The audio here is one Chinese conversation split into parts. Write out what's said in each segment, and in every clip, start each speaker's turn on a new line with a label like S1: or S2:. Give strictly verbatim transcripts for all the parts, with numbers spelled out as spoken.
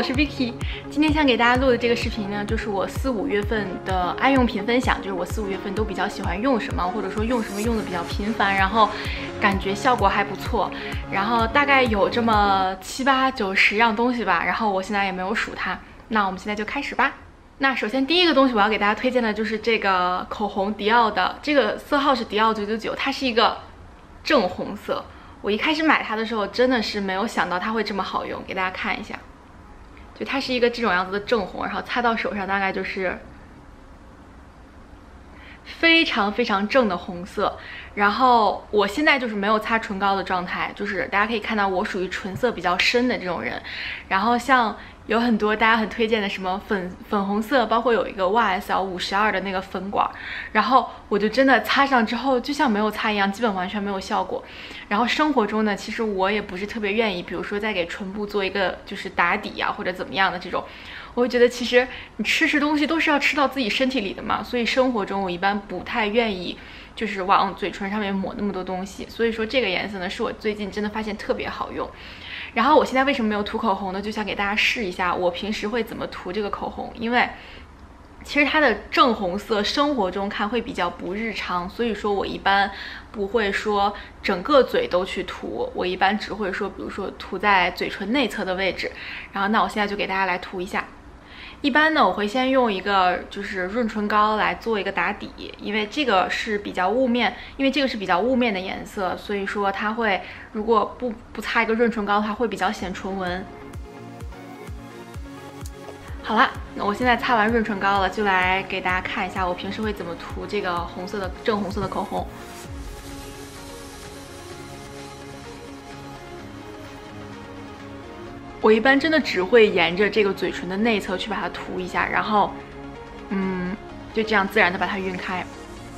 S1: 是 Vicky， 今天想给大家录的这个视频呢，就是我四五月份的爱用品分享，就是我四五月份都比较喜欢用什么，或者说用什么用的比较频繁，然后感觉效果还不错，然后大概有这么七八九十样东西吧，然后我现在也没有数它，那我们现在就开始吧。那首先第一个东西我要给大家推荐的就是这个口红，迪奥的，这个色号是迪奥九九九，它是一个正红色。我一开始买它的时候真的是没有想到它会这么好用，给大家看一下，就它是一个这种样子的正红，然后擦到手上大概就是非常非常正的红色。然后我现在就是没有擦唇膏的状态，就是大家可以看到我属于唇色比较深的这种人。然后像有很多大家很推荐的什么粉粉红色，包括有一个 Y S L 五十二的那个粉管，然后我就真的擦上之后就像没有擦一样，基本完全没有效果。然后生活中呢，其实我也不是特别愿意，比如说再给唇部做一个就是打底啊或者怎么样的这种，我会觉得其实你吃吃东西都是要吃到自己身体里的嘛，所以生活中我一般不太愿意就是往嘴唇上面抹那么多东西。所以说这个颜色呢是我最近真的发现特别好用。然后我现在为什么没有涂口红呢？就想给大家试一下我平时会怎么涂这个口红，因为其实它的正红色生活中看会比较不日常，所以说我一般不会说整个嘴都去涂，我一般只会说比如说涂在嘴唇内侧的位置。然后那我现在就给大家来涂一下。一般呢我会先用一个就是润唇膏来做一个打底，因为这个是比较雾面，因为这个是比较雾面的颜色，所以说它会如果不不擦一个润唇膏它会比较显唇纹。好了，那我现在擦完润唇膏了，就来给大家看一下我平时会怎么涂这个红色的正红色的口红。我一般真的只会沿着这个嘴唇的内侧去把它涂一下，然后嗯就这样自然的把它晕开。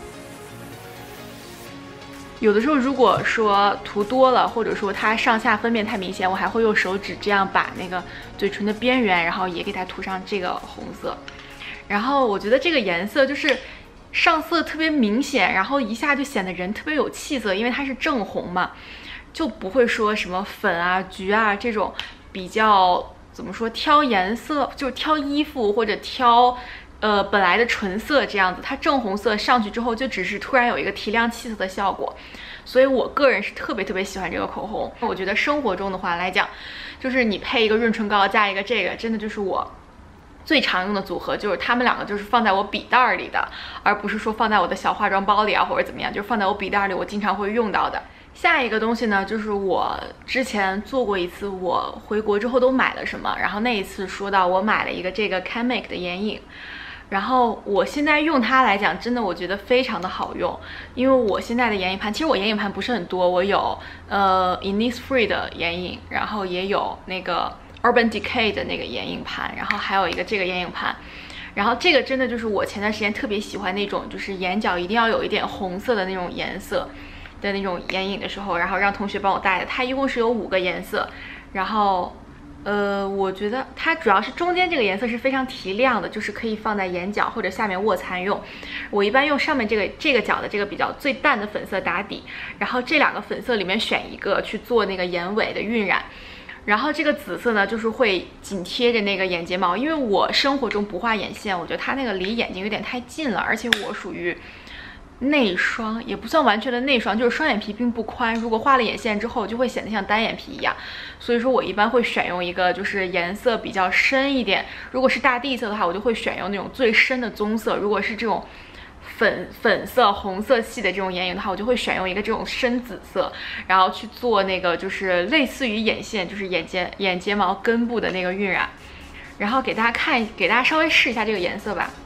S1: 有的时候如果说涂多了，或者说它上下分辨太明显，我还会用手指这样把那个嘴唇的边缘然后也给它涂上这个红色。然后我觉得这个颜色就是上色特别明显，然后一下就显得人特别有气色，因为它是正红嘛，就不会说什么粉啊橘啊这种比较怎么说挑颜色，就是挑衣服或者挑呃本来的唇色这样子，它正红色上去之后就只是突然有一个提亮气色的效果。所以我个人是特别特别喜欢这个口红。我觉得生活中的话来讲，就是你配一个润唇膏加一个这个，真的就是我最常用的组合，就是它们两个就是放在我笔袋里的，而不是说放在我的小化妆包里啊或者怎么样，就是放在我笔袋里我经常会用到的。下一个东西呢，就是我之前做过一次我回国之后都买了什么，然后那一次说到我买了一个这个 Canmake 的眼影，然后我现在用它来讲真的我觉得非常的好用。因为我现在的眼影盘，其实我眼影盘不是很多，我有呃 Innisfree 的眼影，然后也有那个 Urban Decay 的那个眼影盘，然后还有一个这个眼影盘。然后这个真的就是我前段时间特别喜欢那种就是眼角一定要有一点红色的那种颜色的那种眼影的时候，然后让同学帮我带的。它一共是有五个颜色，然后呃，我觉得它主要是中间这个颜色是非常提亮的，就是可以放在眼角或者下面卧蚕用。我一般用上面这个这个角的这个比较最淡的粉色打底，然后这两个粉色里面选一个去做那个眼尾的晕染。然后这个紫色呢，就是会紧贴着那个眼睫毛，因为我生活中不画眼线，我觉得它那个离眼睛有点太近了，而且我属于内双，也不算完全的内双，就是双眼皮并不宽，如果画了眼线之后就会显得像单眼皮一样。所以说我一般会选用一个就是颜色比较深一点，如果是大地色的话我就会选用那种最深的棕色，如果是这种粉粉色红色系的这种眼影的话，我就会选用一个这种深紫色，然后去做那个就是类似于眼线，就是眼睫眼睫毛根部的那个晕染。然后给大家看，给大家稍微试一下这个颜色吧。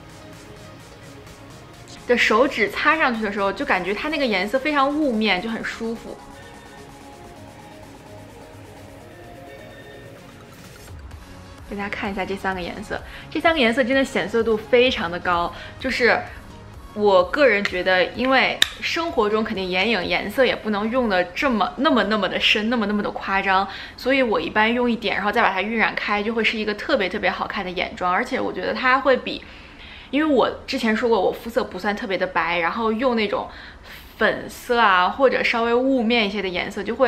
S1: 的手指擦上去的时候，就感觉它那个颜色非常雾面，就很舒服。给大家看一下这三个颜色，这三个颜色真的显色度非常的高，就是我个人觉得，因为生活中肯定眼影颜色也不能用的这么那么那么的深，那么那么的夸张，所以我一般用一点，然后再把它晕染开，就会是一个特别特别好看的眼妆，而且我觉得它会比。因为我之前说过我肤色不算特别的白，然后用那种粉色啊或者稍微雾面一些的颜色就会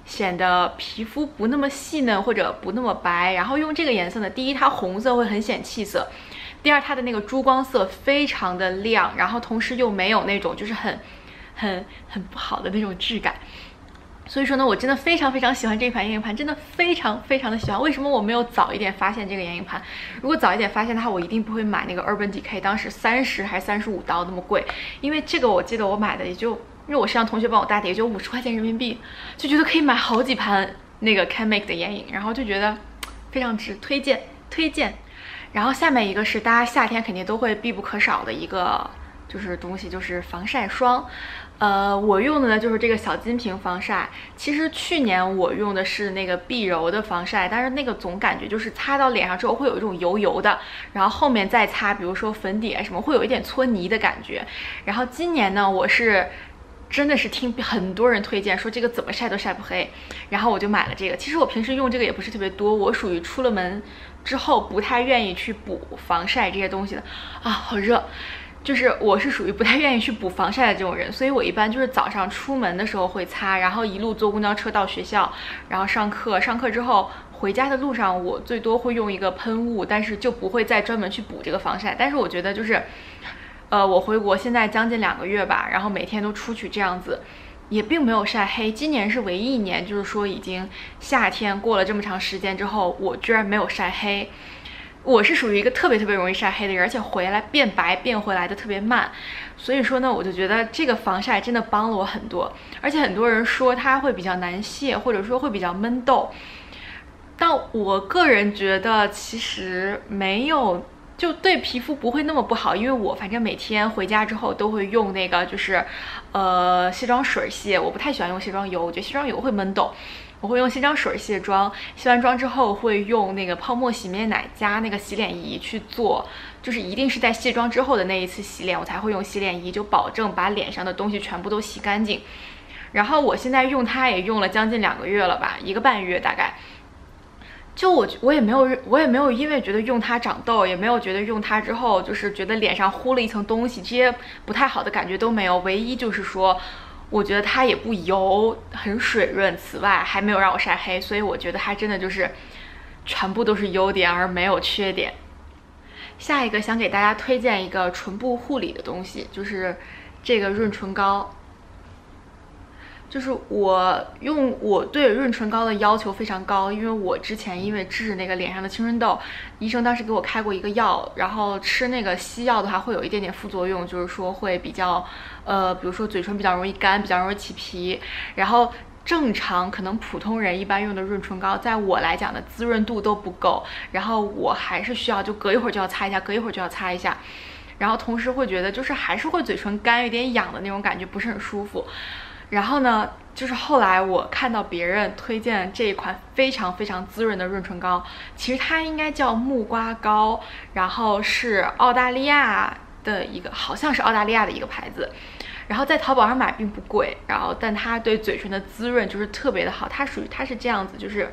S1: 显得皮肤不那么细嫩或者不那么白。然后用这个颜色呢，第一它红色会很显气色，第二它的那个珠光色非常的亮，然后同时又没有那种就是很很很不好的那种质感。所以说呢，我真的非常非常喜欢这一盘眼影盘，真的非常非常的喜欢。为什么我没有早一点发现这个眼影盘？如果早一点发现的话，我一定不会买那个 Urban Decay， 当时三十还是三十五刀那么贵。因为这个我记得我买的也就，因为我是让同学帮我搭的，也就五十块钱人民币，就觉得可以买好几盘那个 CanMake 的眼影，然后就觉得非常值，推荐推荐。然后下面一个是大家夏天肯定都会必不可少的一个就是东西，就是防晒霜。呃，我用的呢就是这个小金瓶防晒。其实去年我用的是那个碧柔的防晒，但是那个总感觉就是擦到脸上之后会有一种油油的，然后后面再擦，比如说粉底啊什么，会有一点搓泥的感觉。然后今年呢，我是真的是听很多人推荐说这个怎么晒都晒不黑，然后我就买了这个。其实我平时用这个也不是特别多，我属于出了门之后不太愿意去补防晒这些东西的啊，好热。就是我是属于不太愿意去补防晒的这种人，所以我一般就是早上出门的时候会擦，然后一路坐公交车到学校，然后上课，上课之后回家的路上，我最多会用一个喷雾，但是就不会再专门去补这个防晒。但是我觉得就是，呃，我回国现在将近两个月吧，然后每天都出去这样子，也并没有晒黑。今年是唯一一年，就是说已经夏天过了这么长时间之后，我居然没有晒黑。我是属于一个特别特别容易晒黑的人，而且回来变白变回来的特别慢，所以说呢，我就觉得这个防晒真的帮了我很多。而且很多人说它会比较难卸，或者说会比较闷痘，但我个人觉得其实没有，就对皮肤不会那么不好。因为我反正每天回家之后都会用那个就是呃卸妆水卸，我不太喜欢用卸妆油，我觉得卸妆油会闷痘。我会用卸妆水卸妆，卸完妆之后会用那个泡沫洗面奶加那个洗脸仪去做，就是一定是在卸妆之后的那一次洗脸，我才会用洗脸仪，就保证把脸上的东西全部都洗干净。然后我现在用它也用了将近两个月了吧，一个半月大概。就我我也没有我也没有因为觉得用它长痘，也没有觉得用它之后就是觉得脸上糊了一层东西，这些不太好的感觉都没有。唯一就是说，我觉得它也不油，很水润，此外还没有让我晒黑，所以我觉得它真的就是全部都是优点而没有缺点。下一个想给大家推荐一个唇部护理的东西，就是这个润唇膏。就是我用我对润唇膏的要求非常高，因为我之前因为治那个脸上的青春痘，医生当时给我开过一个药，然后吃那个西药的话会有一点点副作用，就是说会比较呃，比如说嘴唇比较容易干，比较容易起皮。然后正常可能普通人一般用的润唇膏，在我来讲的滋润度都不够，然后我还是需要就隔一会儿就要擦一下，隔一会儿就要擦一下，然后同时会觉得就是还是会嘴唇干，有点痒的那种感觉，不是很舒服。然后呢，就是后来我看到别人推荐这一款非常非常滋润的润唇膏，其实它应该叫木瓜膏，然后是澳大利亚的一个，好像是澳大利亚的一个牌子，然后在淘宝上买并不贵，然后但它对嘴唇的滋润就是特别的好。它属于它是这样子，就是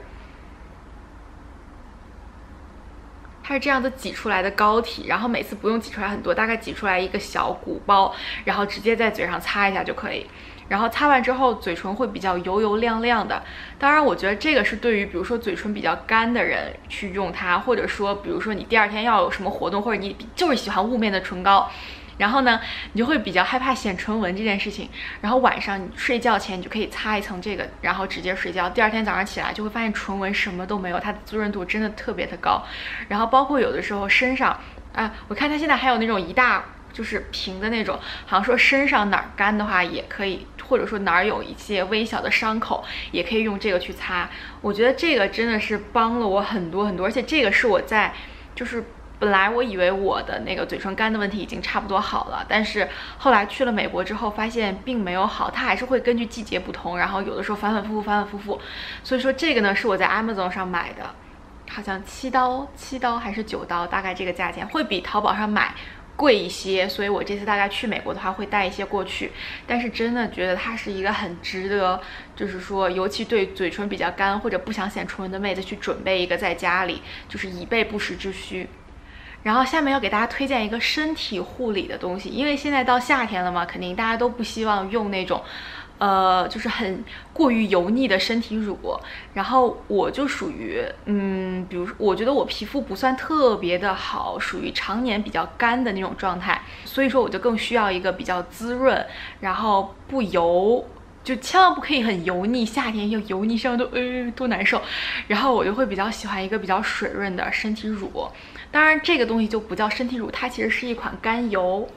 S1: 它是这样子挤出来的膏体，然后每次不用挤出来很多，大概挤出来一个小鼓包，然后直接在嘴上擦一下就可以。然后擦完之后嘴唇会比较油油亮亮的。当然我觉得这个是对于比如说嘴唇比较干的人去用它，或者说比如说你第二天要有什么活动，或者你就是喜欢雾面的唇膏，然后呢你就会比较害怕显唇纹这件事情，然后晚上你睡觉前你就可以擦一层这个，然后直接睡觉，第二天早上起来就会发现唇纹什么都没有，它的滋润度真的特别的高。然后包括有的时候身上啊，我看它现在还有那种一大就是平的那种，好像说身上哪儿干的话也可以，或者说哪儿有一些微小的伤口也可以用这个去擦。我觉得这个真的是帮了我很多很多，而且这个是我在就是本来我以为我的那个嘴唇干的问题已经差不多好了，但是后来去了美国之后发现并没有好，它还是会根据季节不同，然后有的时候反反复复反反复复。所以说这个呢是我在 Amazon 上买的，好像七刀七刀还是九刀，大概这个价钱，会比淘宝上买贵一些，所以我这次大概去美国的话会带一些过去。但是真的觉得它是一个很值得，就是说尤其对嘴唇比较干或者不想显唇纹的妹子去准备一个，在家里就是以备不时之需。 然后下面要给大家推荐一个身体护理的东西，因为现在到夏天了嘛，肯定大家都不希望用那种呃，就是很过于油腻的身体乳，然后我就属于，嗯，比如说，我觉得我皮肤不算特别的好，属于常年比较干的那种状态，所以说我就更需要一个比较滋润，然后不油，就千万不可以很油腻，夏天又油腻上都呃多难受，然后我就会比较喜欢一个比较水润的身体乳，当然这个东西就不叫身体乳，它其实是一款甘油。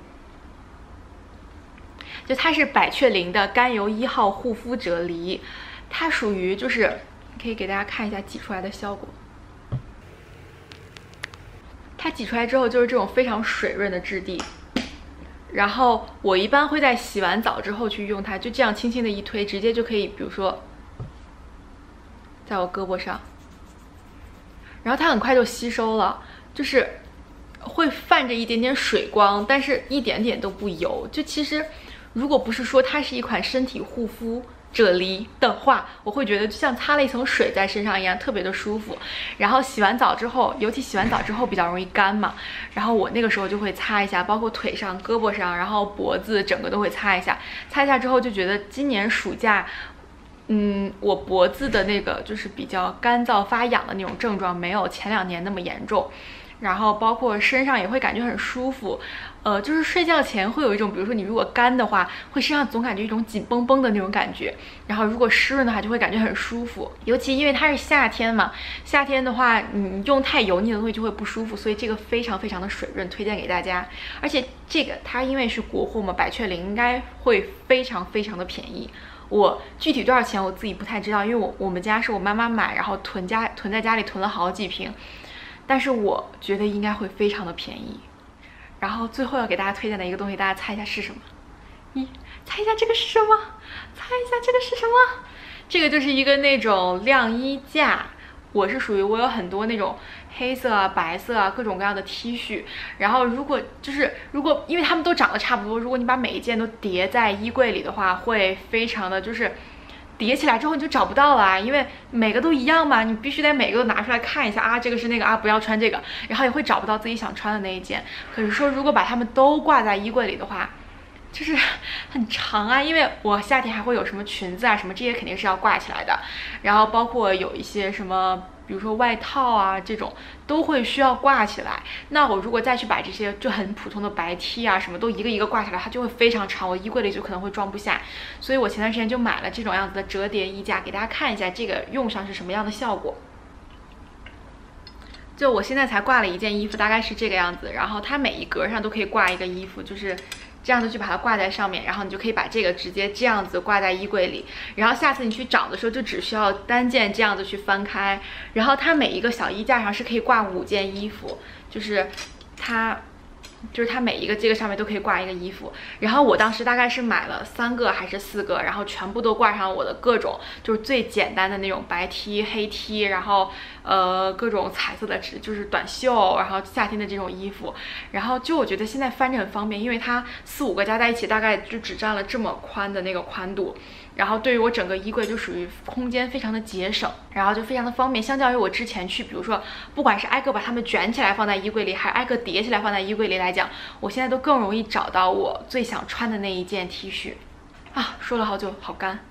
S1: 就它是百雀羚的甘油一号护肤啫喱，它属于就是可以给大家看一下挤出来的效果。它挤出来之后就是这种非常水润的质地，然后我一般会在洗完澡之后去用它，就这样轻轻的一推，直接就可以，比如说在我胳膊上，然后它很快就吸收了，就是会泛着一点点水光，但是一点点都不油，就其实。如果不是说它是一款身体护肤啫喱的话，我会觉得就像擦了一层水在身上一样，特别的舒服。然后洗完澡之后，尤其洗完澡之后比较容易干嘛，然后我那个时候就会擦一下，包括腿上、胳膊上，然后脖子整个都会擦一下。擦一下之后就觉得今年暑假，嗯，我脖子的那个就是比较干燥发痒的那种症状没有前两年那么严重。然后包括身上也会感觉很舒服，呃，就是睡觉前会有一种，比如说你如果干的话，会身上总感觉一种紧绷绷的那种感觉，然后如果湿润的话，就会感觉很舒服。尤其因为它是夏天嘛，夏天的话，你用太油腻的东西就会不舒服，所以这个非常非常的水润，推荐给大家。而且这个它因为是国货嘛，百雀羚应该会非常非常的便宜。我具体多少钱我自己不太知道，因为我我们家是我妈妈买，然后囤家囤在家里囤了好几瓶。但是我觉得应该会非常的便宜。然后最后要给大家推荐的一个东西，大家猜一下是什么？一，猜一下这个是什么？猜一下这个是什么？这个就是一个那种晾衣架。我是属于我有很多那种黑色啊、白色啊各种各样的 T 恤，然后如果就是如果因为它们都长得差不多，如果你把每一件都叠在衣柜里的话，会非常的就是。叠起来之后你就找不到了啊，因为每个都一样嘛，你必须得每个都拿出来看一下啊，这个是那个啊，不要穿这个，然后也会找不到自己想穿的那一件。可是说如果把它们都挂在衣柜里的话，就是很长啊，因为我夏天还会有什么裙子啊什么，这些肯定是要挂起来的，然后包括有一些什么。比如说外套啊，这种都会需要挂起来。那我如果再去把这些就很普通的白 T 啊，什么都一个一个挂起来，它就会非常长，我衣柜里就可能会装不下。所以我前段时间就买了这种样子的折叠衣架，给大家看一下这个用上是什么样的效果。就我现在才挂了一件衣服，大概是这个样子，然后它每一格上都可以挂一个衣服，就是这样子去把它挂在上面，然后你就可以把这个直接这样子挂在衣柜里，然后下次你去找的时候就只需要单件这样子去翻开，然后它每一个小衣架上是可以挂五件衣服，就是它。就是它每一个这个上面都可以挂一个衣服，然后我当时大概是买了三个还是四个，然后全部都挂上我的各种就是最简单的那种白 T、黑 T， 然后呃各种彩色的就是短袖，然后夏天的这种衣服，然后就我觉得现在翻着很方便，因为它四五个加在一起大概就只占了这么宽的那个宽度。然后对于我整个衣柜就属于空间非常的节省，然后就非常的方便。相较于我之前去，比如说不管是挨个把它们卷起来放在衣柜里，还是挨个叠起来放在衣柜里来讲，我现在都更容易找到我最想穿的那一件 T 恤。啊，说了好久，好干。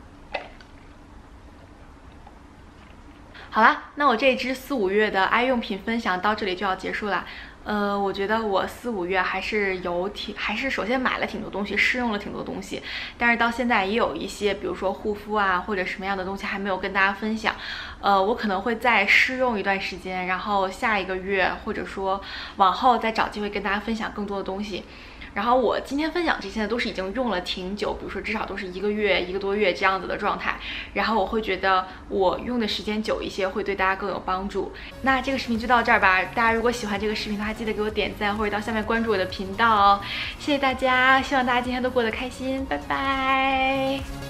S1: 好啦，那我这一支四五月的爱用品分享到这里就要结束了。呃，我觉得我四五月还是有挺，还是首先买了挺多东西，试用了挺多东西，但是到现在也有一些，比如说护肤啊或者什么样的东西还没有跟大家分享。呃，我可能会再试用一段时间，然后下一个月或者说往后再找机会跟大家分享更多的东西。然后我今天分享这些呢，都是已经用了挺久，比如说至少都是一个月、一个多月这样子的状态。然后我会觉得我用的时间久一些，会对大家更有帮助。那这个视频就到这儿吧。大家如果喜欢这个视频的话，记得给我点赞或者到下面关注我的频道哦。谢谢大家，希望大家今天都过得开心，拜拜。